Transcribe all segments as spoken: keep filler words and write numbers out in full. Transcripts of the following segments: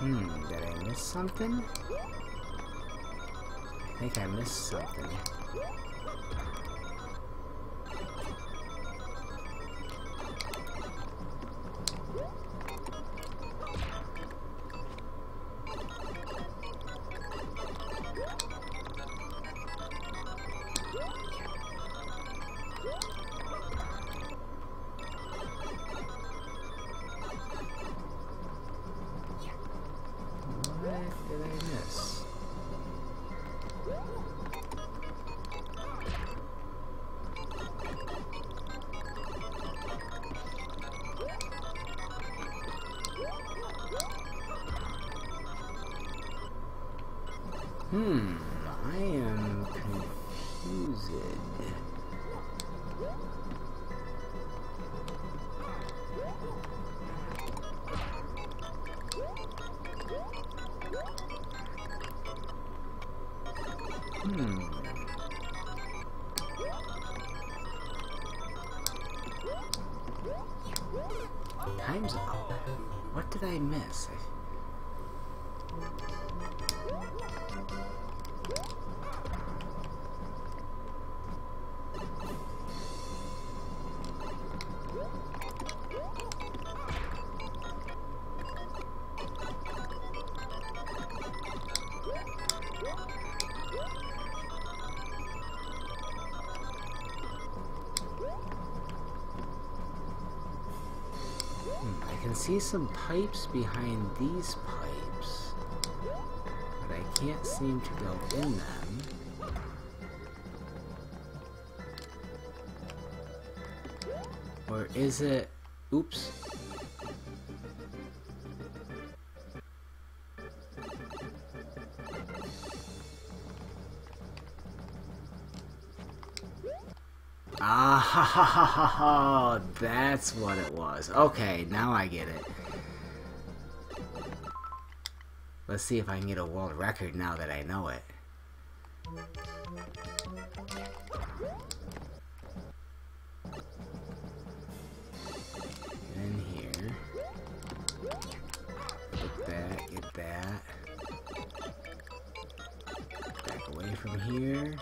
Hmm, did I miss something? I think I missed something. What did I miss? Hmm, I am confused. Hmm. Time's up. What did I miss? I... I can see some pipes behind these pipes, but I can't seem to go in them. Or is it... Oops. Ah, ha, ha, ha, ha, ha, that's what it was. Okay, now I get it. Let's see if I can get a world record now that I know it. In here. Get that, get that. Back away from here.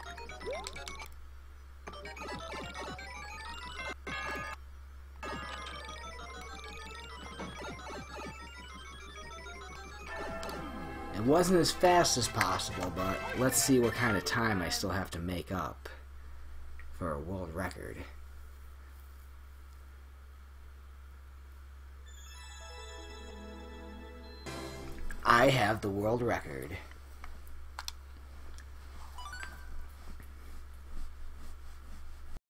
It wasn't as fast as possible, but let's see what kind of time I still have to make up for a world record. I have the world record.